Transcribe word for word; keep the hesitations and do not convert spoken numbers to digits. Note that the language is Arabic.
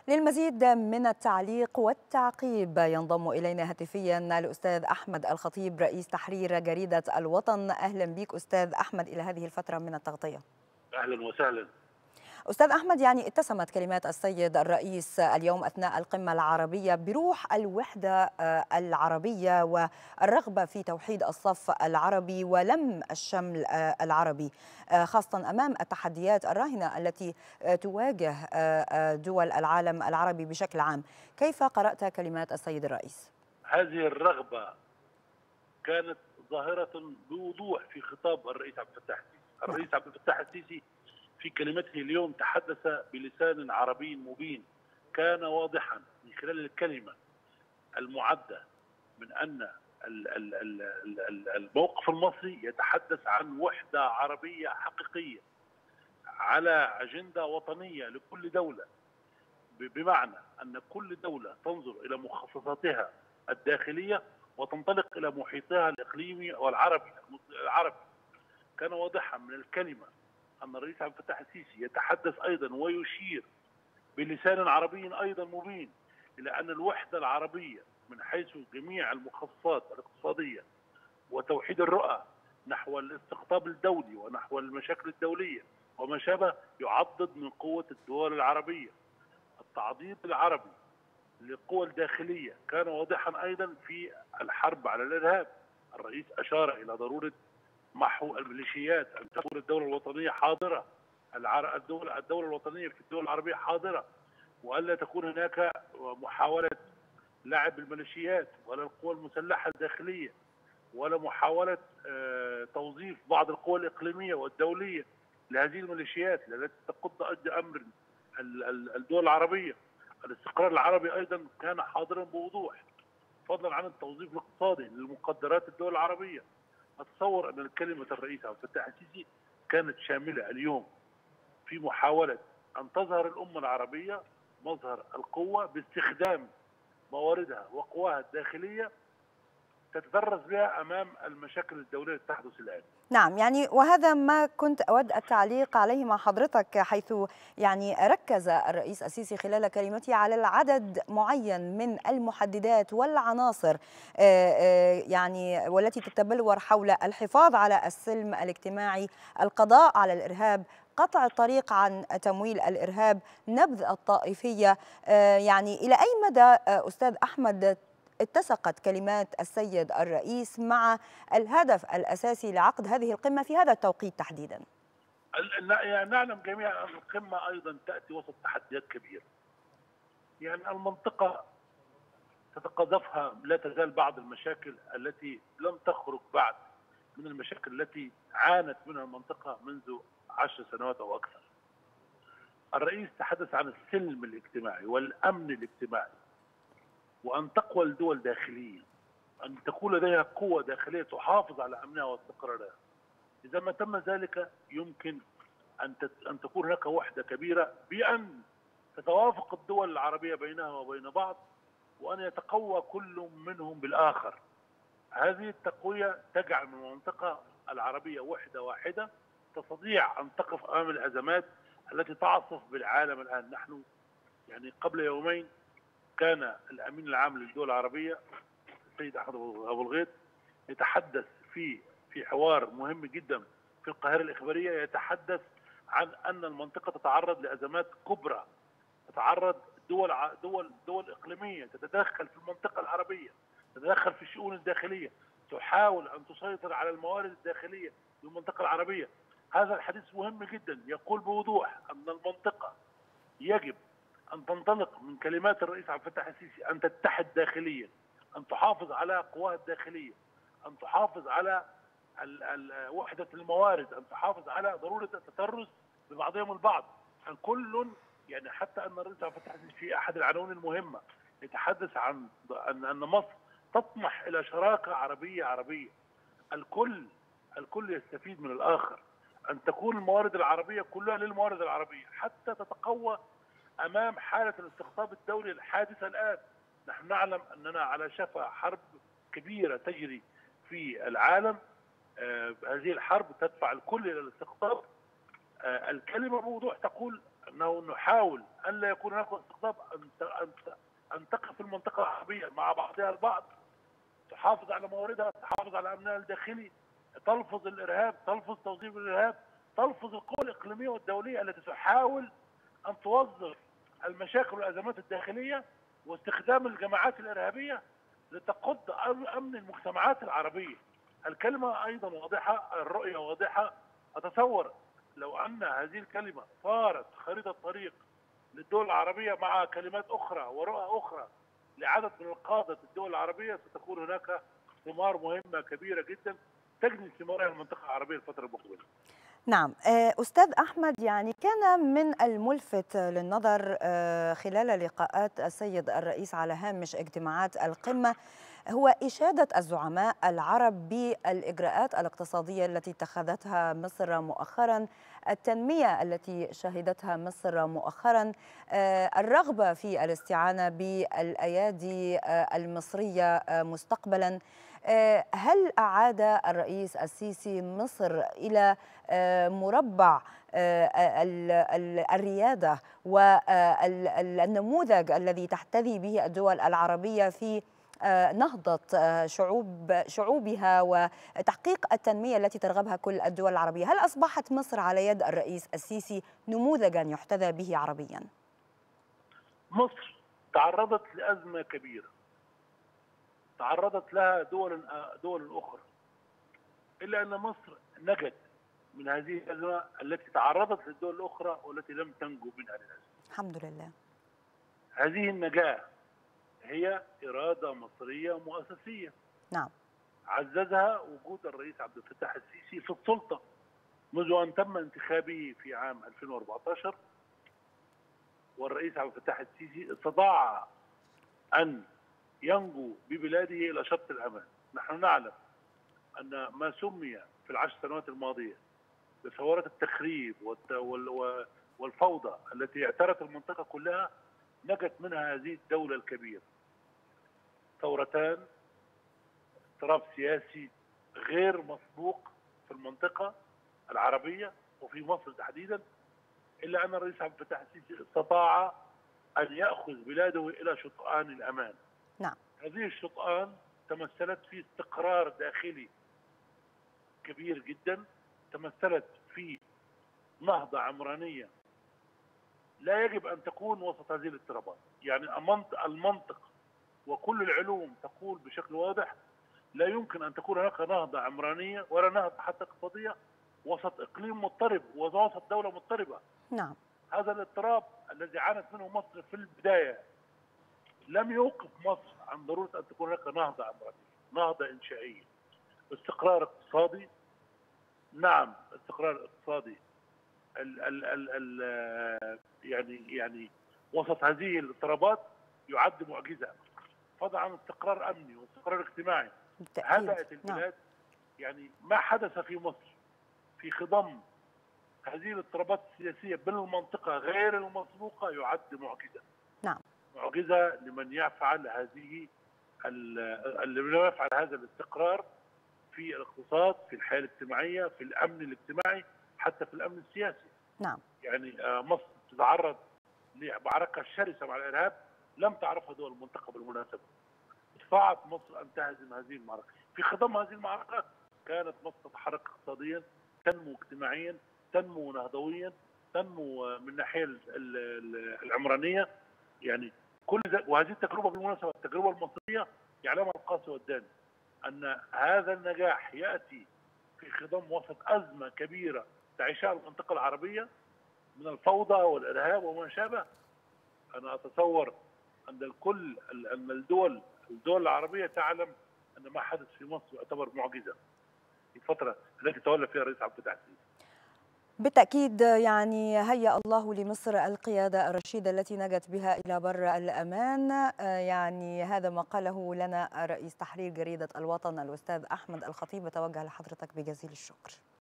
للمزيد من التعليق والتعقيب ينضم إلينا هاتفيا الأستاذ أحمد الخطيب رئيس تحرير جريدة الوطن. أهلا بك أستاذ أحمد إلى هذه الفترة من التغطية. أهلا وسهلا. أستاذ أحمد، يعني اتسمت كلمات السيد الرئيس اليوم أثناء القمة العربية بروح الوحدة العربية والرغبة في توحيد الصف العربي ولم الشمل العربي، خاصة أمام التحديات الراهنة التي تواجه دول العالم العربي بشكل عام. كيف قرأت كلمات السيد الرئيس؟ هذه الرغبة كانت ظاهرة بوضوح في خطاب الرئيس عبد الفتاح السيسي. الرئيس عبد الفتاح السيسي في كلمته اليوم تحدث بلسان عربي مبين، كان واضحا من خلال الكلمة المعدة من أن الموقف المصري يتحدث عن وحدة عربية حقيقية على أجندة وطنية لكل دولة، بمعنى أن كل دولة تنظر إلى مخصصاتها الداخلية وتنطلق إلى محيطها الإقليمي والعربي العربي. كان واضحا من الكلمة أن الرئيس عبد الفتاح السيسي يتحدث أيضا ويشير بلسان عربي أيضا مبين إلى أن الوحدة العربية من حيث جميع المخصصات الاقتصادية وتوحيد الرؤى نحو الاستقطاب الدولي ونحو المشاكل الدولية وما شابه يعضد من قوة الدول العربية. التعضيد العربي للقوى الداخلية كان واضحا أيضا في الحرب على الإرهاب. الرئيس أشار إلى ضرورة محو الميليشيات، أن تكون الدولة الوطنية حاضرة، الدولة الدولة الوطنية في الدول العربية حاضرة، وألا تكون هناك محاولة لعب الميليشيات ولا القوى المسلحة الداخلية ولا محاولة توظيف بعض القوى الإقليمية والدولية لهذه الميليشيات التي تقود أمر الدول العربية. الاستقرار العربي أيضا كان حاضرا بوضوح، فضلا عن التوظيف الاقتصادي للمقدرات الدول العربية. أتصور أن كلمة الرئيس عبد الفتاح السيسي كانت شاملة اليوم في محاولة أن تظهر الأمة العربية مظهر القوة باستخدام مواردها وقواها الداخلية تتدرس بها أمام المشاكل الدولية التي تحدث الآن. نعم، يعني وهذا ما كنت أود التعليق عليه مع حضرتك، حيث يعني ركز الرئيس السيسي خلال كلمته على العدد معين من المحددات والعناصر يعني والتي تتبلور حول الحفاظ على السلم الاجتماعي، القضاء على الإرهاب، قطع الطريق عن تمويل الإرهاب، نبذ الطائفية. يعني إلى أي مدى أستاذ أحمد اتسقت كلمات السيد الرئيس مع الهدف الأساسي لعقد هذه القمة في هذا التوقيت تحديدا؟ يعني نعلم جميعا أن القمة أيضا تأتي وسط تحديات كبيرة. يعني المنطقة تتقاذفها لا تزال بعض المشاكل التي لم تخرج بعد من المشاكل التي عانت منها المنطقة منذ عشر سنوات أو أكثر. الرئيس تحدث عن السلم الاجتماعي والأمن الاجتماعي، وأن تقوى الدول داخليا، أن تكون لديها قوة داخلية تحافظ على أمنها واستقرارها. إذا ما تم ذلك يمكن أن أن تكون هناك وحدة كبيرة بأن تتوافق الدول العربية بينها وبين بعض، وأن يتقوى كل منهم بالآخر. هذه التقوية تجعل من المنطقة العربية وحدة واحدة تستطيع أن تقف أمام الأزمات التي تعصف بالعالم الآن. نحن يعني قبل يومين كان الأمين العام للدول العربية السيد أحمد أبو الغيط يتحدث في في حوار مهم جدا في القاهرة الإخبارية، يتحدث عن أن المنطقة تتعرض لأزمات كبرى، تتعرض دول دول دول إقليمية تتدخل في المنطقة العربية، تتدخل في الشؤون الداخلية، تحاول أن تسيطر على الموارد الداخلية للمنطقة العربية. هذا الحديث مهم جدا، يقول بوضوح أن المنطقة يجب أن تنطلق من كلمات الرئيس عبد الفتاح السيسي أن تتحد داخليا، أن تحافظ على قواها الداخلية، أن تحافظ على وحدة الموارد، أن تحافظ على ضرورة التترس ببعضهم البعض. أن كل يعني حتى أن الرئيس عبد الفتاح السيسي في أحد العناوين المهمة يتحدث عن أن أن مصر تطمح إلى شراكة عربية عربية. الكل الكل يستفيد من الآخر، أن تكون الموارد العربية كلها للموارد العربية حتى تتقوى أمام حالة الاستقطاب الدولي الحادثة الآن. نحن نعلم أننا على شفا حرب كبيرة تجري في العالم. آه هذه الحرب تدفع الكل إلى الاستقطاب. آه الكلمة بوضوح تقول أنه نحاول أن لا يكون هناك استقطاب، أن أن أن تقف المنطقة العربية مع بعضها البعض، تحافظ على مواردها، تحافظ على أمنها الداخلي، تلفظ الإرهاب، تلفظ توظيف الإرهاب، تلفظ القوى الإقليمية والدولية التي تحاول أن توظف المشاكل والأزمات الداخلية واستخدام الجماعات الإرهابية لتقض أمن المجتمعات العربية. الكلمة أيضا واضحة، الرؤية واضحة. أتصور لو أن هذه الكلمة صارت خريطة طريق للدول العربية مع كلمات أخرى ورؤى أخرى لعدد من القادة الدول العربية، ستكون هناك ثمار مهمة كبيرة جدا تجني ثمارها المنطقة العربية الفترة المقبلة. نعم أستاذ أحمد، يعني كان من الملفت للنظر خلال لقاءات السيد الرئيس على هامش اجتماعات القمة هو إشادة الزعماء العرب بالإجراءات الاقتصادية التي اتخذتها مصر مؤخرا، التنمية التي شهدتها مصر مؤخرا، الرغبة في الاستعانة بالأيادي المصرية مستقبلا. هل أعاد الرئيس السيسي مصر إلى مربع الريادة والنموذج الذي تحتذي به الدول العربية في نهضة شعوب شعوبها وتحقيق التنمية التي ترغبها كل الدول العربية؟ هل أصبحت مصر على يد الرئيس السيسي نموذجا يحتذى به عربيا؟ مصر تعرضت لأزمة كبيرة تعرضت لها دول دول أخرى، إلا أن مصر نجت من هذه الأزمة التي تعرضت للدول الأخرى والتي لم تنجو منها للأسف. الحمد لله. هذه النجاة هي إرادة مصرية مؤسسية. نعم. عززها وجود الرئيس عبد الفتاح السيسي في السلطة منذ أن تم انتخابه في عام ألفين وأربعة عشر، والرئيس عبد الفتاح السيسي استطاع أن ينجو ببلاده إلى شط الأمان. نحن نعلم أن ما سمي في العشر سنوات الماضية بثورات التخريب والفوضى التي اعترت المنطقة كلها نجت منها هذه الدولة الكبيرة. ثورتان، اضطراب سياسي غير مسبوق في المنطقة العربية وفي مصر تحديدا، إلا أن الرئيس عبد الفتاح السيسي استطاع أن يأخذ بلاده إلى شطآن الأمان. نعم. هذه الشطآن تمثلت في استقرار داخلي كبير جدا، تمثلت في نهضة عمرانية لا يجب أن تكون وسط هذه الاضطرابات. يعني المنطق وكل العلوم تقول بشكل واضح لا يمكن أن تكون هناك نهضة عمرانية ولا نهضة حتى اقتصادية وسط إقليم مضطرب ووسط دولة مضطربة. نعم. هذا الاضطراب الذي عانت منه مصر في البداية لم يوقف مصر عن ضرورة أن تكون هناك نهضة عمرانية، نهضة إنشائية، استقرار اقتصادي. نعم، استقرار اقتصادي ال ال ال ال يعني يعني وسط هذه الاضطرابات يعد معجزة، فضلا عن استقرار أمني واستقرار اجتماعي. هدأت البلاد. نعم. يعني ما حدث في مصر في خضم هذه الاضطرابات السياسية بالمنطقة غير المسبوقة يعد معجزة. نعم. معجزة لمن يفعل هذه لمن يفعل هذا الاستقرار في الاقتصاد، في الحياة الاجتماعية، في الأمن الاجتماعي، حتى في الأمن السياسي. نعم. يعني مصر تتعرض لمعركة شرسة مع الإرهاب لم تعرفها دول المنطقة بالمناسبة. استطاعت مصر أن تهزم هذه المعركة. في خضم هذه المعركة كانت مصر تتحرك اقتصاديا، تنمو اجتماعيا، تنمو نهضويا، تنمو من الناحية العمرانية. يعني كل وهذه التجربة بالمناسبة التجربة المصرية يعلمها القاسي والداني أن هذا النجاح يأتي في خضم وسط أزمة كبيرة تعيشها المنطقة العربية من الفوضى والإرهاب وما شابه. أنا أتصور أن الكل أن الدول الدول العربية تعلم أن ما حدث في مصر يعتبر معجزة في الفترة التي تولى فيها الرئيس عبد الفتاح السيسي. بالتأكيد، يعني هيأ الله لمصر القيادة الرشيدة التي نجت بها إلى بر الأمان. يعني هذا ما قاله لنا رئيس تحرير جريدة الوطن الأستاذ أحمد الخطيب، بتوجه لحضرتك بجزيل الشكر.